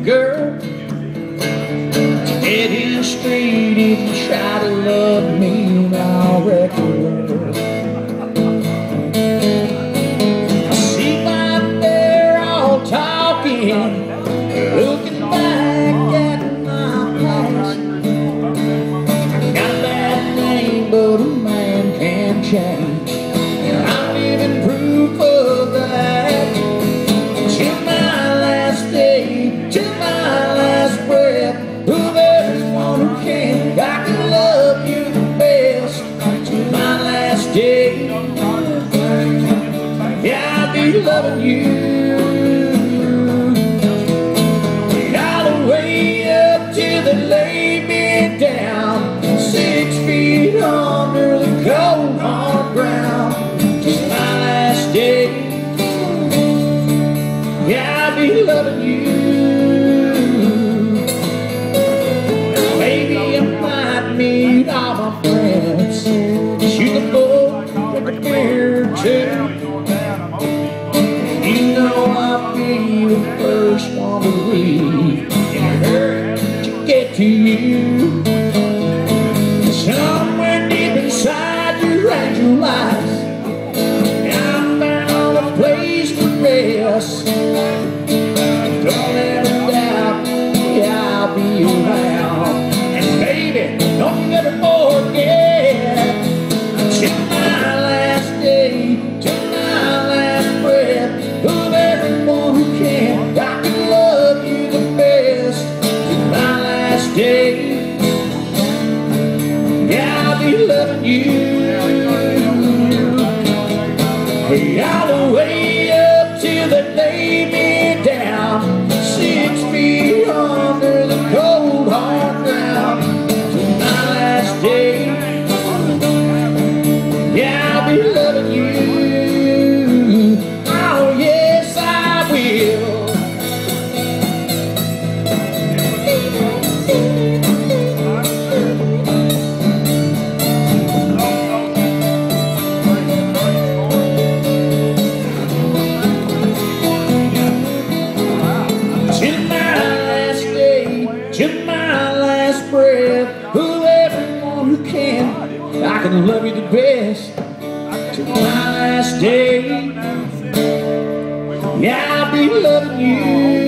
girl. Dead in straight if you try to love me, and I'll wreck your world. I see right there all talking, looking back at my past. I got a bad name, but a man can change, and I'm living proof of that. Till my last day, till my last breath, there's one who can. I can love you the best till my last day. Yeah, I'll be loving you all the way up till they lay me down 6 feet under the cold hard ground till my last day. Yeah, I'll be loving you. Meet all my friends, shoot the bull, drink a beer or two. You know I'll be the first one to leave in a hurry to get to you. Somewhere deep inside your angel eyes, I found a place to rest. Don't ever doubt, yeah, I'll be around. Don't never forget, till my last day, till my last breath, love everyone who can. I can love you the best till my last day. Yeah, I'll be loving you. Hey, all the way up till they lay me down 6 feet under the cold hard ground. Yeah, I'll be loving you. Oh, yes, I will. Till my last day, till my last breath, everyone who can, I can love you the best till my last day. Yeah, I'll be loving you.